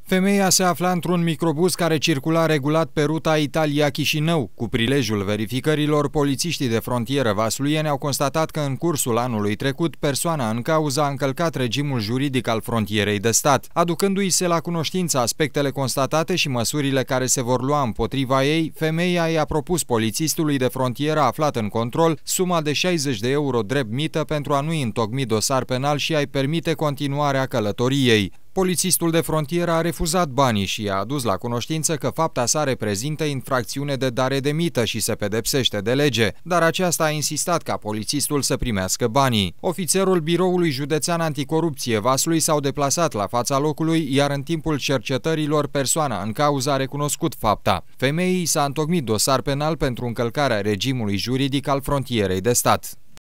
Femeia se afla într-un microbuz care circula regulat pe ruta Italia-Chișinău. Cu prilejul verificărilor, polițiștii de frontieră vasluieni au constatat că în cursul anului trecut, persoana în cauză a încălcat regimul juridic al frontierei de stat, aducându-i se la cunoștință aspectele constatate și măsurile care se vor lua împotriva ei. Femeia i-a propus polițistului de frontieră aflat în control suma de 60 de euro drept mită pentru a nu-i întocmi dosar penal și a-i permite continuarea călătoriei. Polițistul de frontieră a refuzat banii și i-a adus la cunoștință că fapta sa reprezintă infracțiune de dare de mită și se pedepsește de lege, dar aceasta a insistat ca polițistul să primească banii. Ofițerul Biroului Județean Anticorupție Vaslui s-au deplasat la fața locului, iar în timpul cercetărilor persoana în cauză a recunoscut fapta. Femeii s-a întocmit dosar penal pentru încălcarea regimului juridic al frontierei de stat.